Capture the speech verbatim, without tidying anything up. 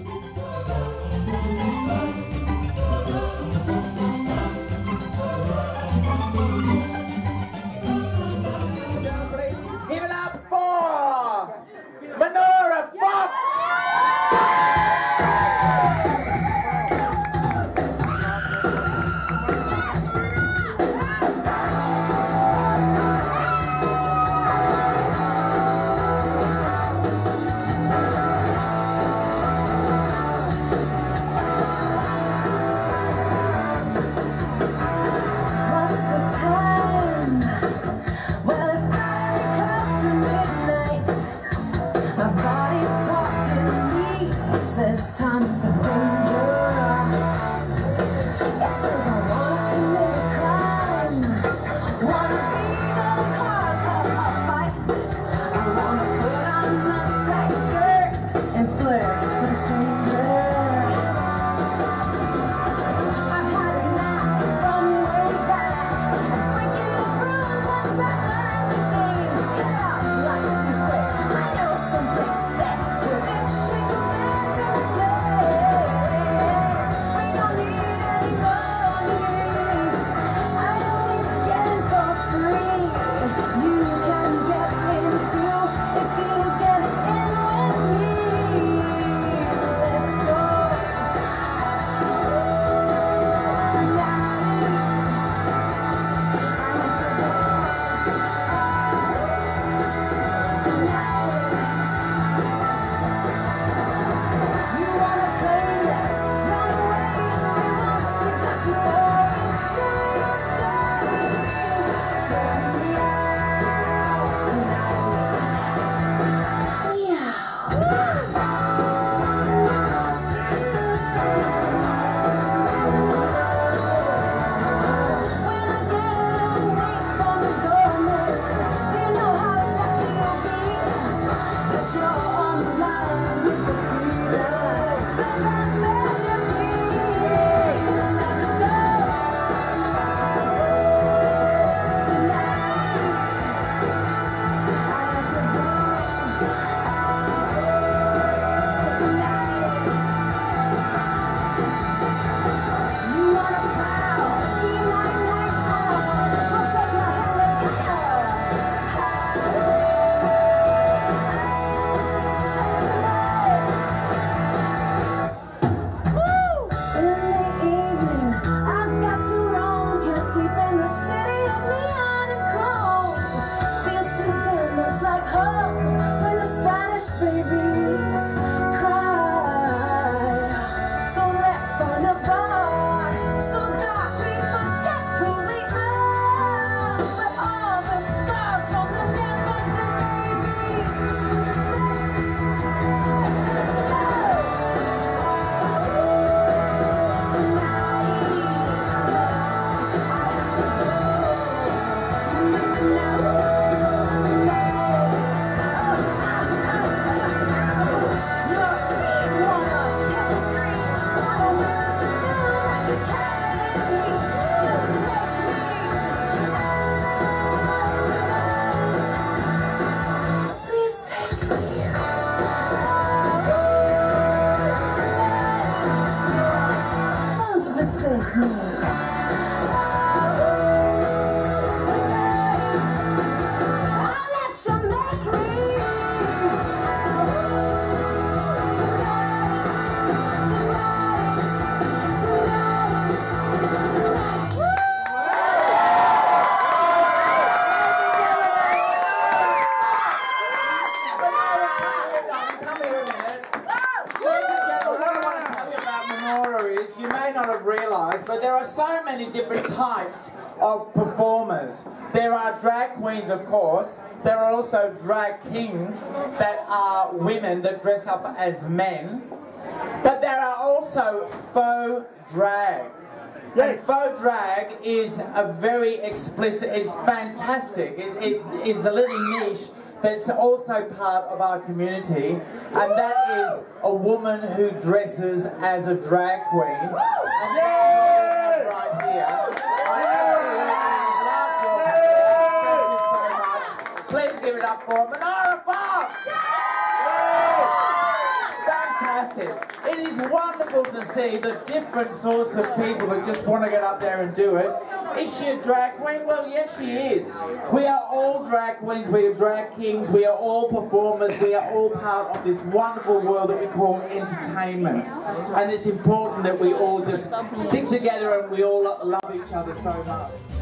Give it up for Menorah Foxx! It's time for danger. It says I wanna commit a crime, wanna be the cause of a fight. I wanna put on a tight skirt and flirt with a stranger. I've had enough from way back, breaking the rules once I learned the things. Get out, life's too quick. I know someplace set where this chick will dance and play. We don't need any money. I always get it for free. You can get in too if you get in with me. Let's go tonight. I have to go tonight. You wanna play? Let's run away. We won't give up your worries. Till you stay. Turn me out tonight. Meow. When I get away from the doorman, do you know how lucky you'll be that you're on the line with the freedom that I'm meant to be? Let's go tonight. I have to go tonight. You wanna prowl, be my night owl. I'll take my helicopter. In the evening, I've got you wrong. Can't sleep in the city of neon and chrome. Feels too damn much like home when the Spanish babies cry. So let's find a bar so dark we forget who we are. But all the scars from the members and babies. Let's go please take me. Don't forsake me. I'll let you make me. Tonight, tonight, tonight, tonight. Come here a minute. Ladies and gentlemen, what I want to tell you about Menorah is, you may not have realised, but there are so many different types of performers. There are drag queens, of course. There are also drag kings that are women that dress up as men. But there are also faux drag. And faux drag is a very explicit, it's fantastic. It, it is a little niche that's also part of our community, and that is a woman who dresses as a drag queen. And that's right here. I absolutely love your performance. Thank you so much. Please give it up for Menorah Foxx! Fantastic. it is wonderful to see the different sorts of people that just want to get up there and do it. Is she a drag queen? Well, yes, she is. We are all drag queens, we are drag kings, we are all performers, we are all part of this wonderful world that we call entertainment. And it's important that we all just stick together and we all love each other so much.